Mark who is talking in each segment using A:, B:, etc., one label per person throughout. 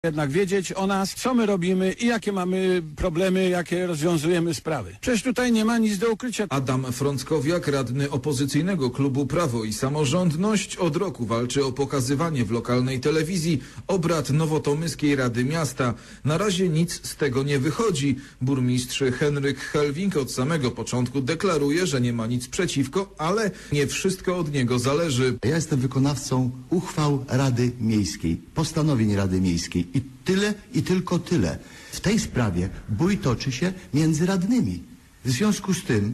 A: jednak wiedzieć o nas, co my robimy i jakie mamy problemy, jakie rozwiązujemy sprawy. Przecież tutaj nie ma nic do ukrycia.
B: Adam Frąckowiak, radny opozycyjnego klubu Prawo i Samorządność, od roku walczy o pokazywanie w lokalnej telewizji obrad Nowotomyskiej Rady Miasta. Na razie nic z tego nie wychodzi. Burmistrz Henryk Helwing od samego początku deklaruje, że nie ma nic przeciwko, ale nie wszystko od niego zależy.
C: Ja jestem wykonawcą uchwał Rady Miejskiej, postanowień Rady Miejskiej. I tyle i tylko tyle. W tej sprawie bój toczy się między radnymi. W związku z tym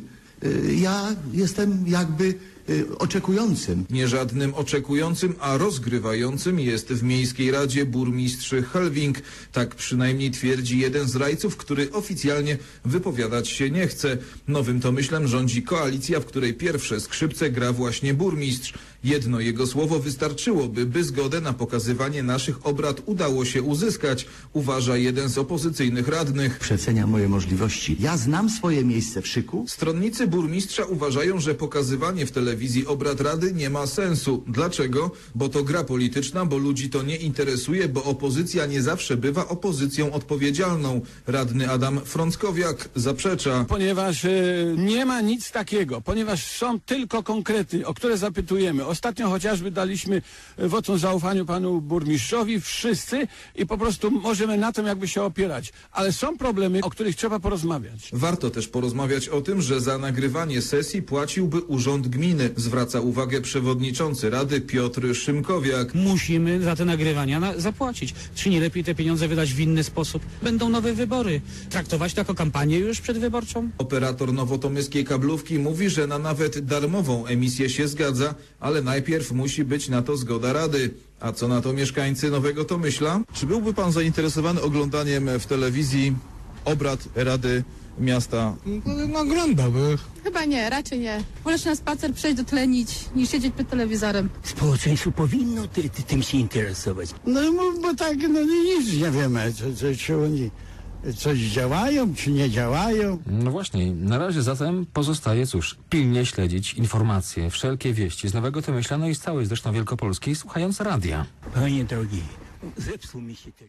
C: ja jestem jakby oczekującym.
B: Nie żadnym oczekującym, a rozgrywającym jest w Miejskiej Radzie burmistrz Helwing. Tak przynajmniej twierdzi jeden z rajców, który oficjalnie wypowiadać się nie chce. Nowym Tomyślem rządzi koalicja, w której pierwsze skrzypce gra właśnie burmistrz. Jedno jego słowo wystarczyłoby, by zgodę na pokazywanie naszych obrad udało się uzyskać, uważa jeden z opozycyjnych radnych.
C: Przecenia moje możliwości. Ja znam swoje miejsce w szyku.
B: Stronnicy burmistrza uważają, że pokazywanie w telewizji obrad Rady nie ma sensu. Dlaczego? Bo to gra polityczna, bo ludzi to nie interesuje, bo opozycja nie zawsze bywa opozycją odpowiedzialną. Radny Adam Frąckowiak zaprzecza.
A: Ponieważ nie ma nic takiego, ponieważ są tylko konkrety, o które zapytujemy. Ostatnio chociażby daliśmy wotum zaufaniu panu burmistrzowi, wszyscy, i po prostu możemy na tym jakby się opierać. Ale są problemy, o których trzeba porozmawiać.
B: Warto też porozmawiać o tym, że za nagrywanie sesji płaciłby Urząd Gminy, zwraca uwagę przewodniczący Rady Piotr Szymkowiak.
D: Musimy za te nagrywania zapłacić. Czy nie lepiej te pieniądze wydać w inny sposób? Będą nowe wybory. Traktować to jako kampanię już przedwyborczą?
B: Operator nowotomyskiej kablówki mówi, że na nawet darmową emisję się zgadza, ale najpierw musi być na to zgoda Rady. A co na to mieszkańcy Nowego Tomyśla? Czy byłby pan zainteresowany oglądaniem w telewizji obrad Rady Miasta?
E: No oglądałby.
F: Chyba nie, raczej nie. Wolę się na spacer przejść, dotlenić, niż siedzieć przed telewizorem.
G: Społeczeństwo powinno tym się interesować.
H: No bo tak, no nic nie wiemy, czy oni coś działają, czy nie działają.
I: No właśnie, na razie zatem pozostaje cóż, pilnie śledzić informacje, wszelkie wieści z Nowego Tomyśla, no i z całej zresztą Wielkopolskiej, słuchając radia.
G: Panie drogi, zepsuł mi się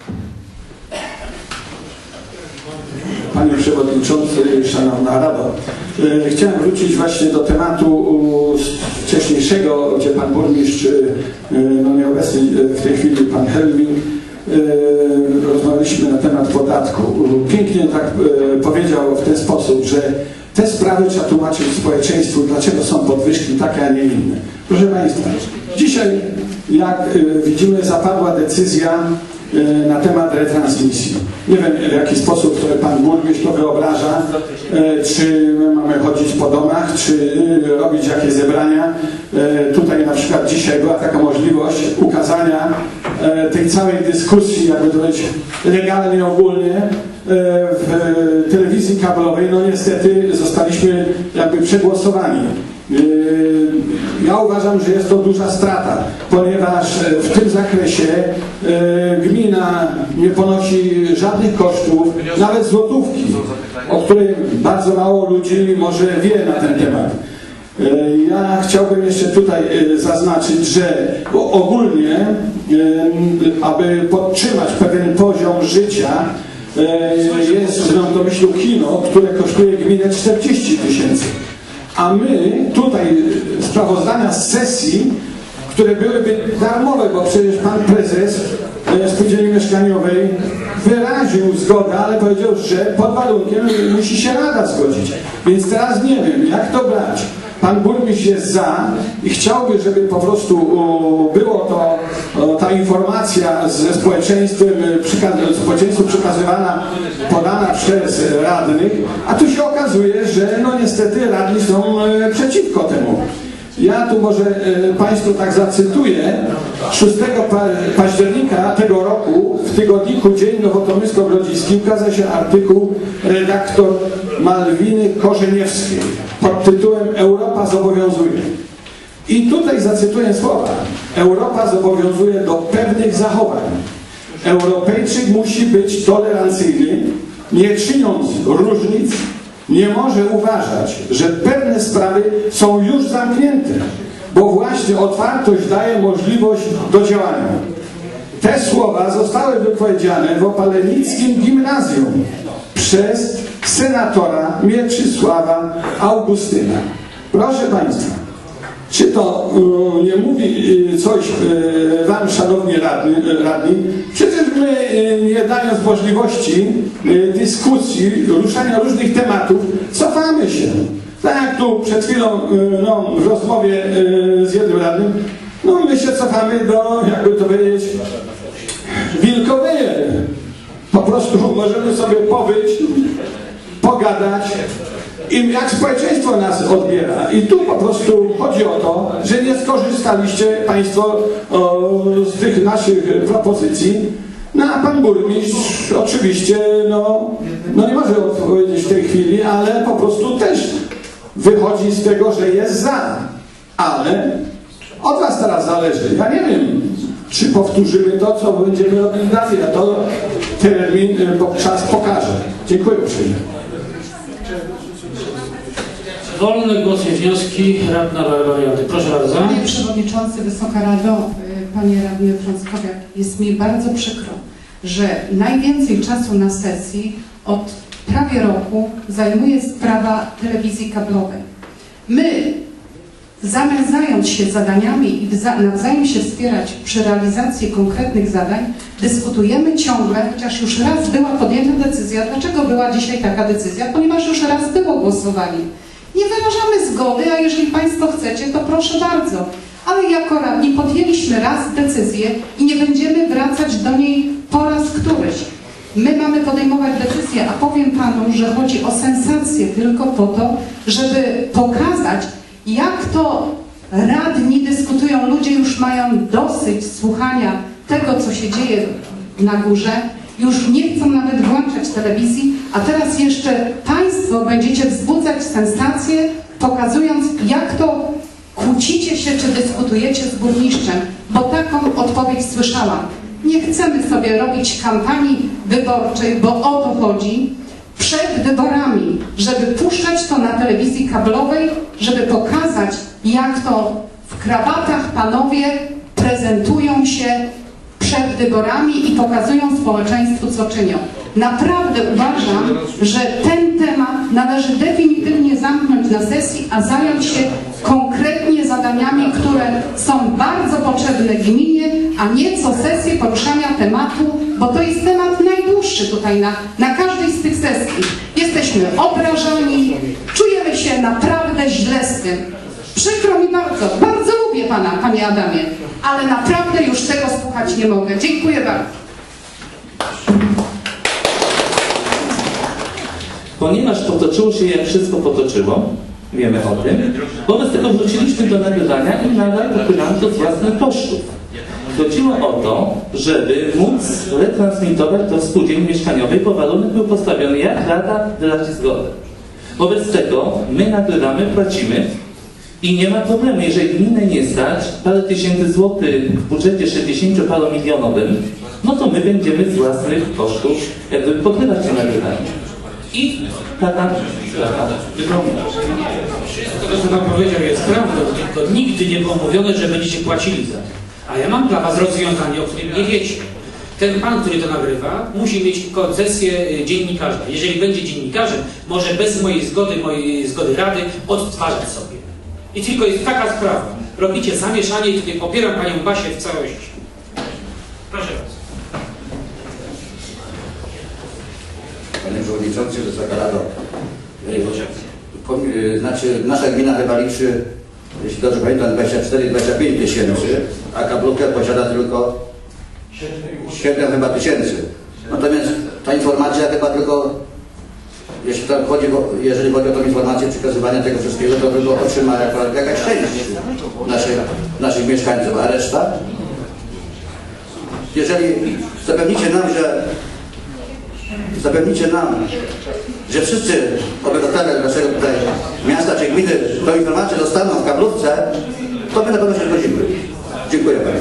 J: Panie Przewodniczący, Szanowna Rado, chciałem wrócić właśnie do tematu wcześniejszego, gdzie Pan Burmistrz, no nieobecny w tej chwili Pan Helwing, rozmawialiśmy na temat podatku. Pięknie tak powiedział w ten sposób, że te sprawy trzeba tłumaczyć społeczeństwu, dlaczego są podwyżki takie, a nie inne. Proszę Państwa, dzisiaj, jak widzimy, zapadła decyzja na temat retransmisji. Nie wiem, w jaki sposób Pan Burmistrz to wyobraża, czy my mamy chodzić po domach, czy robić jakieś zebrania. Tutaj na przykład dzisiaj była taka możliwość ukazania tej całej dyskusji, jakby to powiedzieć, legalnie, ogólnie w telewizji kablowej. No niestety zostaliśmy jakby przegłosowani. Ja uważam, że jest to duża strata, ponieważ w tym zakresie gmina nie ponosi żadnych kosztów, nawet złotówki, o której bardzo mało ludzi może wie na ten temat. Ja chciałbym jeszcze tutaj zaznaczyć, że ogólnie, aby podtrzymać pewien poziom życia, jest w Nowotomyślu kino, które kosztuje gminę 40 000. A my tutaj sprawozdania z sesji, które byłyby darmowe, bo przecież Pan Prezes Spółdzielni Mieszkaniowej wyraził zgodę, ale powiedział, że pod warunkiem musi się Rada zgodzić. Więc teraz nie wiem, jak to brać. Pan Burmistrz jest za i chciałby, żeby po prostu było to, ta informacja ze społeczeństwu przekazywana, podana przez radnych, a tu się okazuje, że no niestety radni są przeciwko temu. Ja tu może Państwu tak zacytuję. 6 października tego roku w tygodniku Dzień Nowotomysko-Grodzicki ukazał się artykuł redaktor Malwiny Korzeniewskiej pod tytułem Europa zobowiązuje. I tutaj zacytuję słowa. Europa zobowiązuje do pewnych zachowań. Europejczyk musi być tolerancyjny, nie czyniąc różnic, nie może uważać, że pewne sprawy są już zamknięte, bo właśnie otwartość daje możliwość do działania. Te słowa zostały wypowiedziane w Opalenickim Gimnazjum przez senatora Mieczysława Augustyna. Proszę Państwa, czy to nie mówi coś Wam, szanowni radni? Przecież my, nie dając możliwości dyskusji, ruszania różnych tematów, cofamy się. Tak jak tu przed chwilą w rozmowie z jednym radnym, my się cofamy do, jakby to powiedzieć, wilkowyje. Po prostu możemy sobie pobyć, pogadać i jak społeczeństwo nas odbiera. I tu po prostu chodzi o to, że nie skorzystaliście Państwo z tych naszych propozycji. A Pan Burmistrz oczywiście nie może odpowiedzieć w tej chwili, ale po prostu też wychodzi z tego, że jest za. Ale od Was teraz zależy. Ja nie wiem, czy powtórzymy to, co będziemy robić dalej, a to termin, czas pokaże. Dziękuję uprzejmie.
D: Wolny głos i wnioski. Radna Barbariady. Proszę bardzo.
K: Panie Przewodniczący, Wysoka Rado, Panie Radny Frąckowiak, jest mi bardzo przykro, że najwięcej czasu na sesji od prawie roku zajmuje sprawa telewizji kablowej. My, zamiast zająć się zadaniami i nawzajem się wspierać przy realizacji konkretnych zadań, dyskutujemy ciągle, chociaż już raz była podjęta decyzja. Dlaczego była dzisiaj taka decyzja? Ponieważ już raz było głosowanie. Nie wyrażamy zgody, a jeżeli Państwo chcecie, to proszę bardzo. Ale jako radni podjęliśmy raz decyzję i nie będziemy wracać do niej po raz któryś. My mamy podejmować decyzje, a powiem Panu, że chodzi o sensację tylko po to, żeby pokazać, jak to radni dyskutują. Ludzie już mają dosyć słuchania tego, co się dzieje na górze. Już nie chcą nawet włączać telewizji, a teraz jeszcze Państwo będziecie wzbudzać sensację, pokazując, jak to kłócicie się, czy dyskutujecie z burmistrzem, bo taką odpowiedź słyszałam. Nie chcemy sobie robić kampanii wyborczej, bo o to chodzi, przed wyborami, żeby puszczać to na telewizji kablowej, żeby pokazać, jak to w krawatach panowie prezentują się przed wyborami i pokazują społeczeństwu, co czynią. Naprawdę uważam, że ten temat należy definitywnie zamknąć na sesji, a zająć się konkretnie zadaniami, które są bardzo potrzebne gminie, a nie co sesję poruszania tematu, bo to jest temat najdłuższy tutaj na każdej z tych sesji. Jesteśmy obrażani, czujemy się naprawdę źle z tym. Przykro mi bardzo, bardzo lubię Pana, Panie Adamie, ale naprawdę już tego słuchać nie mogę. Dziękuję bardzo.
L: Ponieważ potoczyło się, jak wszystko potoczyło, wiemy o tym, wobec tego wróciliśmy do nagrywania i nadal popylamy to z własnych kosztów. Chodziło o to, żeby móc retransmitować do spółdzielni mieszkaniowej, bo warunek był postawiony, jak rada wyrazi zgodę. Wobec tego my nagrywamy, płacimy i nie ma problemu. Jeżeli gminę nie stać parę tysięcy złotych w budżecie 60-paromilionowym, no to my będziemy z własnych kosztów jakby pokrywać te nagrywania. I taka sprawa wygląda.
D: Wszystko, co Pan powiedział, jest prawdą, tylko nigdy nie było mówione, że będziecie płacili za to. A ja mam dla Was rozwiązanie, o którym nie wiecie. Ten pan, który to nagrywa, musi mieć koncesję dziennikarza. Jeżeli będzie dziennikarzem, może bez mojej zgody rady odtwarzać sobie. I tylko jest taka sprawa. Robicie zamieszanie i tutaj popieram Panią Basię w całości. Proszę bardzo.
M: Panie Przewodniczący, Wysoka Rado. Nasza gmina chyba liczy, jeśli dobrze pamiętam, 24-25 tysięcy, a kablówka posiada tylko 7 chyba tysięcy. Natomiast ta informacja chyba tylko, jeżeli chodzi o tą informację przekazywania tego wszystkiego, to tylko otrzyma jakaś część naszych mieszkańców, a reszta, jeżeli zapewnicie nam, że wszyscy obywatele naszego tutaj miasta czy gminy tą informację dostaną w kablówce, to my na pewno się zgodzimy. Dziękuję Panie.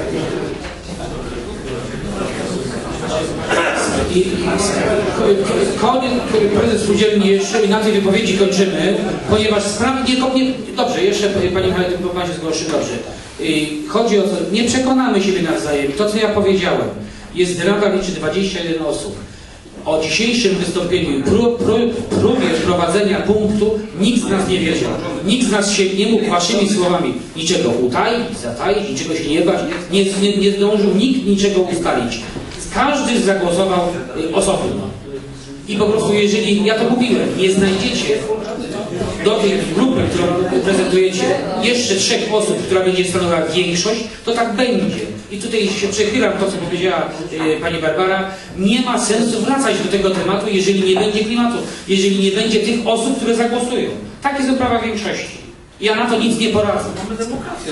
D: Prezes spółdzielni jeszcze i na tej wypowiedzi kończymy, ponieważ sprawy dobrze, jeszcze Pani się zgłoszy, dobrze. Chodzi o to, nie przekonamy siebie nawzajem. To, co ja powiedziałem, jest rada, liczy 21 osób. O dzisiejszym wystąpieniu, próbie wprowadzenia punktu, nikt z nas nie wiedział. Nikt z nas się nie mógł waszymi słowami niczego utaić, zataić, niczego się nie bać. Nie zdążył nikt niczego ustalić. Każdy zagłosował osobno. I po prostu, jeżeli, ja to mówiłem, nie znajdziecie do tej grupy, którą prezentujecie, jeszcze 3 osób, która będzie stanowiła większość, to tak będzie. I tutaj się przechylam to, co powiedziała pani Barbara. Nie ma sensu wracać do tego tematu, jeżeli nie będzie klimatu, jeżeli nie będzie tych osób, które zagłosują. Takie są prawa większości. Ja na to nic nie poradzę.
B: Mamy demokrację.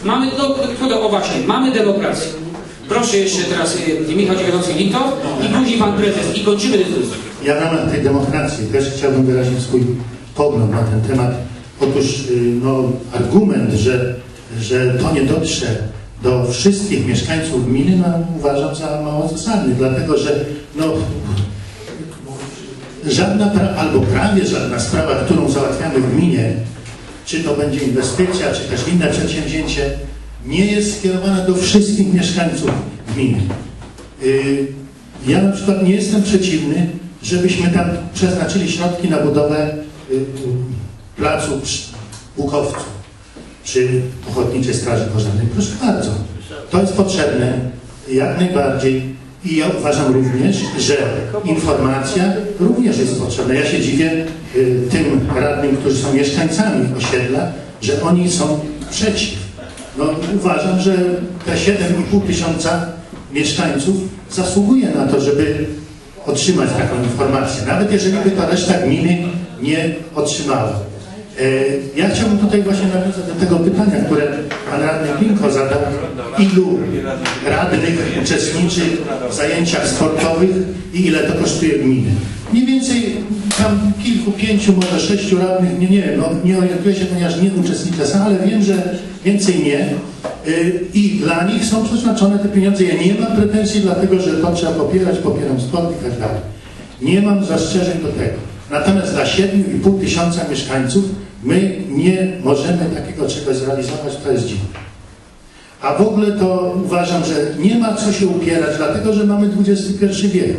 D: Mamy demokrację. Proszę jeszcze teraz Michał Dziewiętnowski-Litow i później pan prezes i kończymy dyskusję.
N: Ja w ramach tej demokracji też chciałbym wyrazić swój pogląd na ten temat. Otóż argument, że to nie dotrze do wszystkich mieszkańców gminy, uważam za mało zasadny, dlatego że żadna albo prawie żadna sprawa, którą załatwiamy w gminie, czy to będzie inwestycja, czy też inne przedsięwzięcie, nie jest skierowana do wszystkich mieszkańców gminy. Ja na przykład nie jestem przeciwny, żebyśmy tam przeznaczyli środki na budowę placu Łukowcu czy Ochotniczej Straży Pożarnej. Proszę bardzo. To jest potrzebne jak najbardziej i ja uważam również, że informacja również jest potrzebna. Ja się dziwię tym radnym, którzy są mieszkańcami osiedla, że oni są przeciw. Uważam, że te 7,5 tysiąca mieszkańców zasługuje na to, żeby otrzymać taką informację, nawet jeżeli by ta reszta gminy nie otrzymała. Ja chciałbym tutaj właśnie nawiązać do tego pytania, które pan radny Klinko zadał. Ilu radnych uczestniczy w zajęciach sportowych i ile to kosztuje gminy? Mniej więcej tam kilku, 5, może 6 radnych, nie orientuję się, ponieważ nie uczestniczę sam, ale wiem, że więcej nie. I dla nich są przeznaczone te pieniądze. Ja nie mam pretensji, dlatego że to trzeba popierać, popieram sport i tak dalej. Nie mam zastrzeżeń do tego. Natomiast dla 7,5 tysiąca mieszkańców my nie możemy takiego czegoś zrealizować, to jest dziwne. A w ogóle to uważam, że nie ma co się upierać, dlatego że mamy XXI wiek.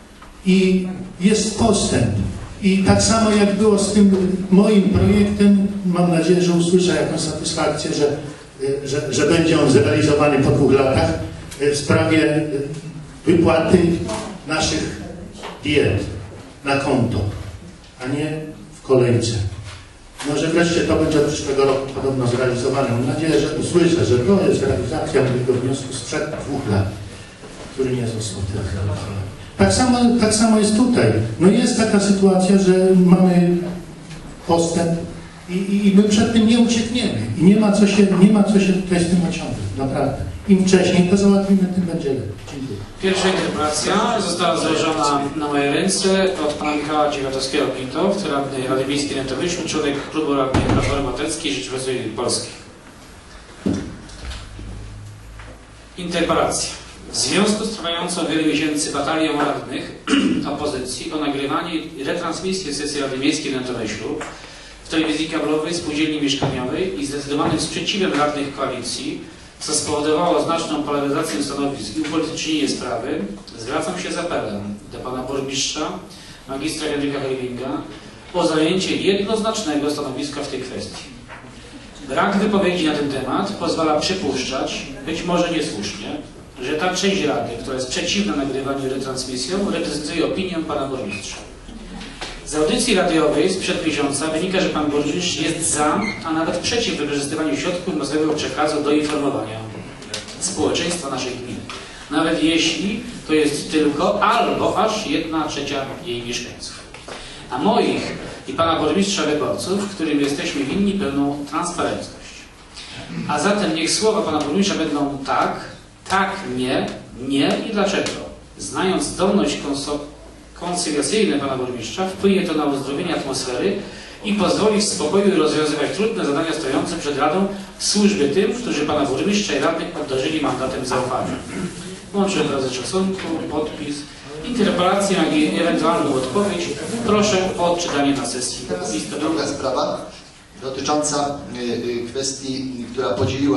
N: I jest postęp. I tak samo jak było z tym moim projektem, mam nadzieję, że usłyszę jakąś satysfakcję, że będzie on zrealizowany po 2 latach w sprawie wypłaty naszych diet na konto, a nie w kolejce. Może wreszcie to będzie od przyszłego roku podobno zrealizowane. Mam nadzieję, że usłyszę, że to jest realizacja mojego wniosku sprzed 2 lat, który nie został zrealizowany. Tak samo jest tutaj. Jest taka sytuacja, że mamy postęp i my przed tym nie uciekniemy. I nie ma co się tutaj z tym ociągać. Naprawdę. Im wcześniej to załatwimy, tym będzie lepiej. Dziękuję.
D: Pierwsza interpelacja została złożona na moje ręce od pana Michała Dziewiętnowskiego-Litow, radny Rady Miejskiej Rętowyszły, członek klubu radnej Platformy Obywatelskiej Rzeczypospolitej Polskiej. Interpelacja. W związku z trwającą wiele miesięcy batalią radnych opozycji o nagrywanie i retransmisję sesji Rady Miejskiej Rętowyszły w telewizji kablowej, spółdzielni mieszkaniowej i zdecydowanym sprzeciwem radnych koalicji, co spowodowało znaczną polaryzację stanowisk i upolitycznienie sprawy, zwracam się z apelem do pana burmistrza, magistra Henryka Helwinga o zajęcie jednoznacznego stanowiska w tej kwestii. Brak wypowiedzi na ten temat pozwala przypuszczać, być może niesłusznie, że ta część Rady, która jest przeciwna nagrywaniu i retransmisjom, reprezentuje opinię pana burmistrza. Z audycji radiowej sprzed miesiąca wynika, że pan burmistrz jest za, a nawet przeciw wykorzystywaniu środków masowego przekazu do informowania społeczeństwa naszej gminy. Nawet jeśli to jest tylko albo aż 1/3 jej mieszkańców. A moich i pana burmistrza wyborców, którym jesteśmy winni pełną transparentność. A zatem niech słowa pana burmistrza będą tak, nie i dlaczego. Znając zdolność koncyliacyjne pana burmistrza, wpłynie to na uzdrowienie atmosfery i pozwoli w spokoju rozwiązywać trudne zadania stojące przed Radą w służbie tym, którzy pana burmistrza i radnych obdarzyli mandatem zaufania. Łączę wyrazy szacunku, podpis, interpelację, jak i ewentualną odpowiedź. Proszę o odczytanie na sesji.
O: Druga sprawa dotycząca kwestii, która podzieliła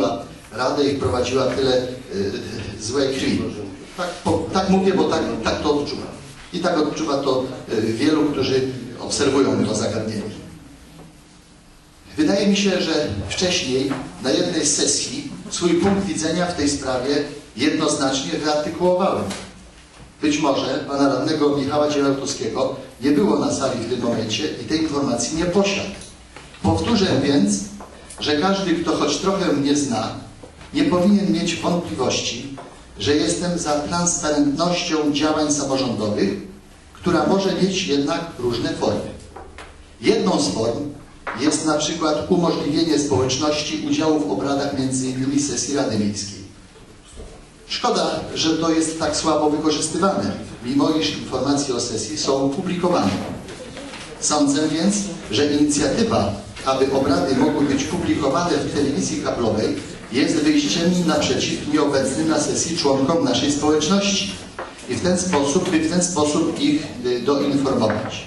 C: radę i prowadziła tyle złej krwi. Tak mówię, bo tak to odczuwam. I tak odczuwa to wielu, którzy obserwują to zagadnienie. Wydaje mi się, że wcześniej na jednej z sesji swój punkt widzenia w tej sprawie jednoznacznie wyartykułowałem. Być może pana radnego Michała Cielałtowskiego nie było na sali w tym momencie i tej informacji nie posiadł. Powtórzę więc, że każdy, kto choć trochę mnie zna, nie powinien mieć wątpliwości, że jestem za transparentnością działań samorządowych, która może mieć jednak różne formy. Jedną z form jest na przykład umożliwienie społeczności udziału w obradach m.in. sesji Rady Miejskiej. Szkoda, że to jest tak słabo wykorzystywane, mimo iż informacje o sesji są publikowane. Sądzę więc, że inicjatywa, aby obrady mogły być publikowane w telewizji kablowej, jest wyjściem naprzeciw nieobecnym na sesji członkom naszej społeczności i w ten sposób ich doinformować.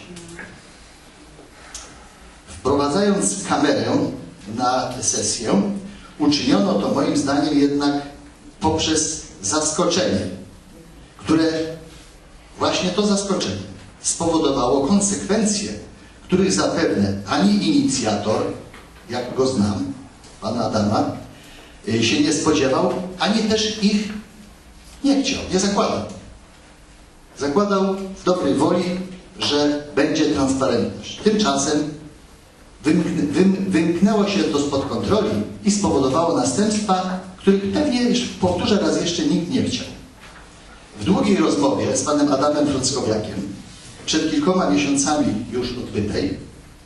C: Wprowadzając kamerę na sesję, uczyniono to moim zdaniem jednak poprzez zaskoczenie, które właśnie to zaskoczenie spowodowało konsekwencje, których zapewne ani inicjator, jak go znam, pana Adama, się nie spodziewał, ani też ich nie chciał, nie zakładał. Zakładał w dobrej woli, że będzie transparentność. Tymczasem wymknęło się to spod kontroli i spowodowało następstwa, których pewnie, powtórzę raz jeszcze, nikt nie chciał. W długiej rozmowie z panem Adamem Frąckowiakiem, przed kilkoma miesiącami już odbytej,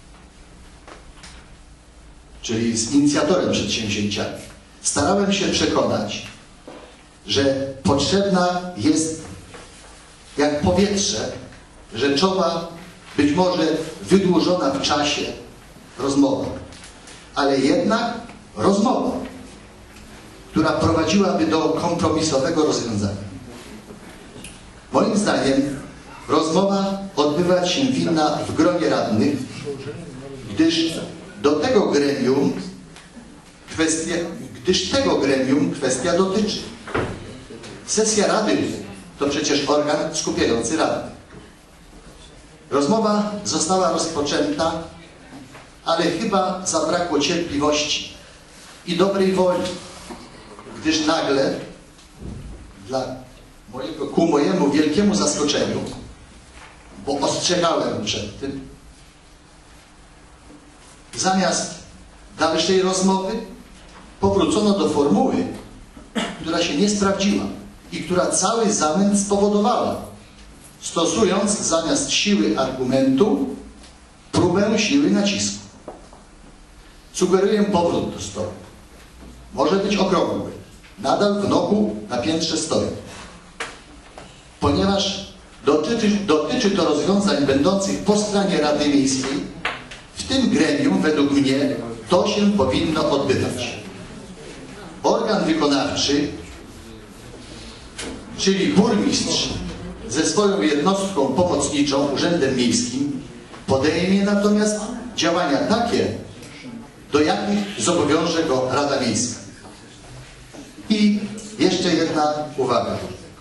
C: czyli z inicjatorem przedsięwzięcia, starałem się przekonać, że potrzebna jest jak powietrze rzeczowa, być może wydłużona w czasie rozmowa, ale jednak rozmowa, która prowadziłaby do kompromisowego rozwiązania. Moim zdaniem rozmowa odbywać się winna w gronie radnych, gdyż tego gremium kwestia dotyczy. Sesja Rady to przecież organ skupiający radnych. Rozmowa została rozpoczęta, ale chyba zabrakło cierpliwości i dobrej woli, gdyż nagle, ku mojemu wielkiemu zaskoczeniu, bo ostrzegałem przed tym, zamiast dalszej rozmowy powrócono do formuły, która się nie sprawdziła i która cały zamęt spowodowała, stosując zamiast siły argumentu próbę siły nacisku. Sugeruję powrót do stołu. Może być okrągły, nadal w nogu na piętrze stoi. Ponieważ dotyczy to rozwiązań będących po stronie Rady Miejskiej, w tym gremium, według mnie, to się powinno odbywać. Organ wykonawczy, czyli burmistrz ze swoją jednostką pomocniczą, urzędem miejskim, podejmie natomiast działania takie, do jakich zobowiąże go Rada Miejska. I jeszcze jedna uwaga.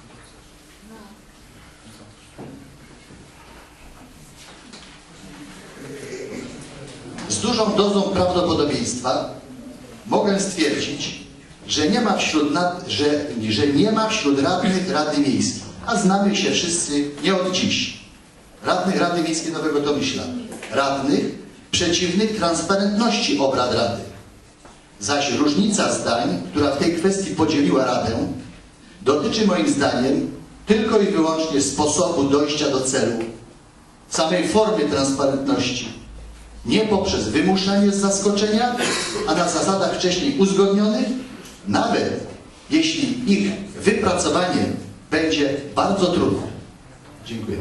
C: Z dużą dozą prawdopodobieństwa mogę stwierdzić, że nie ma wśród radnych Rady Miejskiej, a znamy się wszyscy nie od dziś, radnych Rady Miejskiej Nowego Tomyśla, radnych przeciwnych transparentności obrad Rady. Zaś różnica zdań, która w tej kwestii podzieliła Radę, dotyczy moim zdaniem tylko i wyłącznie sposobu dojścia do celu, samej formy transparentności, nie poprzez wymuszanie z zaskoczenia, a na zasadach wcześniej uzgodnionych, nawet jeśli ich wypracowanie będzie bardzo trudne. Dziękuję.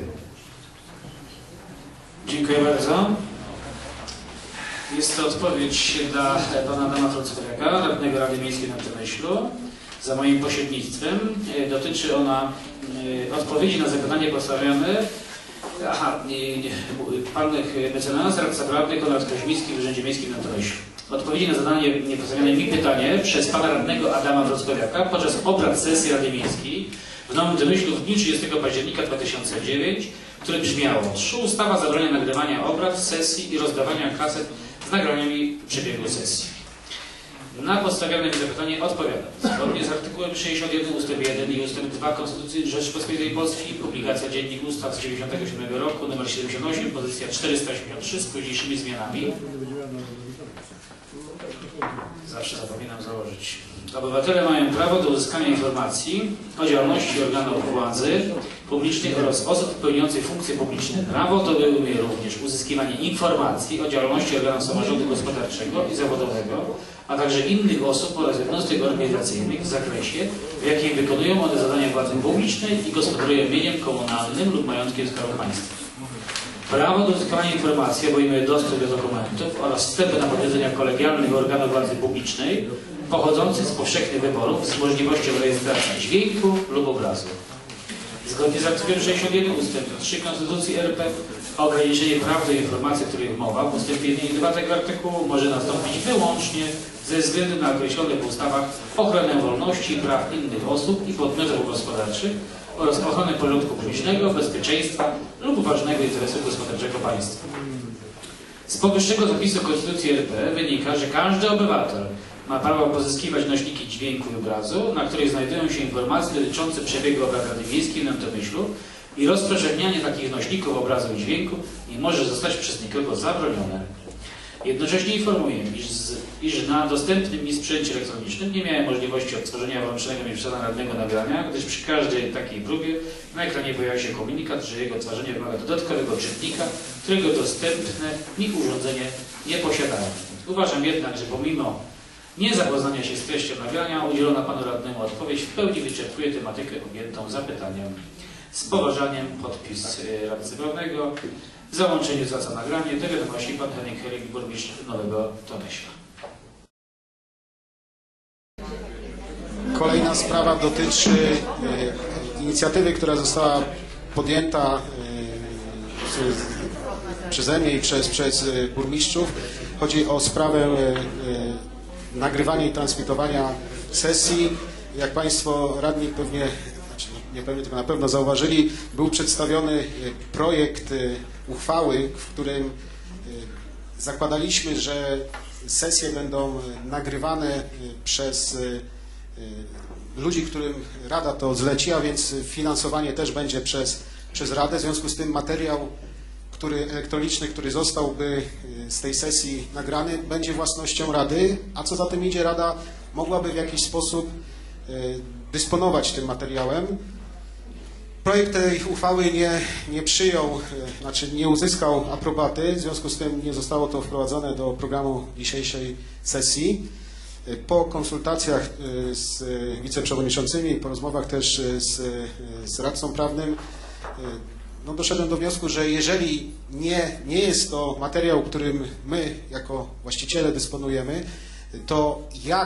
D: Dziękuję bardzo. Jest to odpowiedź dla pana Adama Frąckowiaka, radnego Rady Miejskiej na Tomyślu, za moim pośrednictwem. Dotyczy ona odpowiedzi na zapytanie postawione Aha, pan mecenas, radca prawny Konrad Koźmiński w Urzędzie Miejskim na Tomyślu. Odpowiedzi na zadanie niepostawione mi pytanie przez pana radnego Adama Wrockowiaka podczas obrad sesji Rady Miejskiej w Nowym Tomyślu w dniu 30 października 2009, które brzmiało: ustawa zabrania nagrywania obrad, sesji i rozdawania kaset z nagraniami przebiegu sesji. Na postawione mi zapytanie odpowiadam. Zgodnie z artykułem 61 ust. 1 i ust. 2 Konstytucji Rzeczypospolitej Polskiej, publikacja Dziennik Ustaw z 1997 roku, nr 78, pozycja 483 z późniejszymi zmianami. Zawsze zapominam założyć. Obywatele mają prawo do uzyskania informacji o działalności organów władzy publicznej oraz osób pełniących funkcje publiczne. Prawo to obejmuje również uzyskiwanie informacji o działalności organów samorządu gospodarczego i zawodowego, a także innych osób oraz jednostek organizacyjnych w zakresie, w jakim wykonują one zadania władzy publicznej i gospodarują mieniem komunalnym lub majątkiem Skarbu Państwa. Prawo do uzyskania informacji obejmuje dostęp do dokumentów oraz wstęp na posiedzenia kolegialnych organów władzy publicznej pochodzących z powszechnych wyborów z możliwością rejestracji dźwięku lub obrazu. Zgodnie z artykułem 61 ust. 3 Konstytucji RP ograniczenie praw do informacji, o których mowa w ust. 1 i 2 tego artykułu może nastąpić wyłącznie ze względu na określone w ustawach ochronę wolności i praw innych osób i podmiotów gospodarczych oraz ochronę porządku publicznego, bezpieczeństwa lub ważnego interesu gospodarczego państwa. Z powyższego zapisu Konstytucji RP wynika, że każdy obywatel ma prawo pozyskiwać nośniki dźwięku i obrazu, na których znajdują się informacje dotyczące przebiegu obrad Rady Miejskiej w Nowym Tomyślu, i rozpowszechnianie takich nośników obrazu i dźwięku nie może zostać przez nikogo zabronione. Jednocześnie informuję, iż na dostępnym mi sprzęcie elektronicznym nie miałem możliwości odtworzenia wyłączonego mi przez radnego nagrania, gdyż przy każdej takiej próbie na ekranie pojawia się komunikat, że jego odtwarzanie wymaga dodatkowego czytnika, którego dostępne mi urządzenie nie posiadało. Uważam jednak, że pomimo niezapoznania się z treścią nagrania, udzielona panu radnemu odpowiedź w pełni wyczerpuje tematykę objętą zapytaniem. Z poważaniem podpis radcy prawnego. W załączeniu zwraca nagranie. Do wiadomości pan Henryk Herik, burmistrz Nowego Tomyśla.
O: Kolejna sprawa dotyczy inicjatywy, która została podjęta przeze mnie i przez burmistrzów. Chodzi o sprawę nagrywania i transmitowania sesji. Jak państwo radni pewnie, nie pewnie, tylko na pewno zauważyli, był przedstawiony projekt uchwały, w którym zakładaliśmy, że sesje będą nagrywane przez ludzi, którym Rada to zleci, a więc finansowanie też będzie przez Radę. W związku z tym materiał elektroniczny, który zostałby z tej sesji nagrany, będzie własnością Rady, a co za tym idzie, Rada mogłaby w jakiś sposób dysponować tym materiałem. Projekt tej uchwały nie przyjął, znaczy nie uzyskał aprobaty, w związku z tym nie zostało to wprowadzone do programu dzisiejszej sesji. Po konsultacjach z wiceprzewodniczącymi i po rozmowach też z radcą prawnym doszedłem do wniosku, że jeżeli nie jest to materiał, którym my jako właściciele dysponujemy, to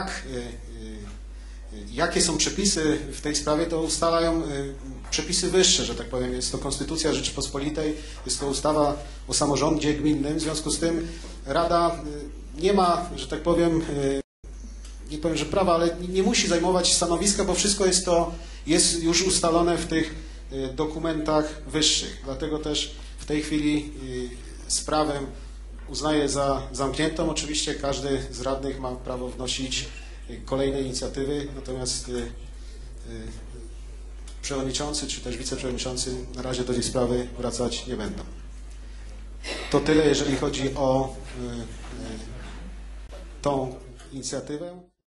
O: jakie są przepisy w tej sprawie, to ustalają przepisy wyższe, że tak powiem. Jest to Konstytucja Rzeczypospolitej, jest to ustawa o samorządzie gminnym. W związku z tym Rada nie ma, że tak powiem, nie powiem, że prawa, ale nie musi zajmować stanowiska, bo wszystko jest już ustalone w tych dokumentach wyższych. Dlatego też w tej chwili sprawę uznaję za zamkniętą. Oczywiście każdy z radnych ma prawo wnosić kolejne inicjatywy, natomiast przewodniczący czy też wiceprzewodniczący na razie do tej sprawy wracać nie będą. To tyle, jeżeli chodzi o tą inicjatywę.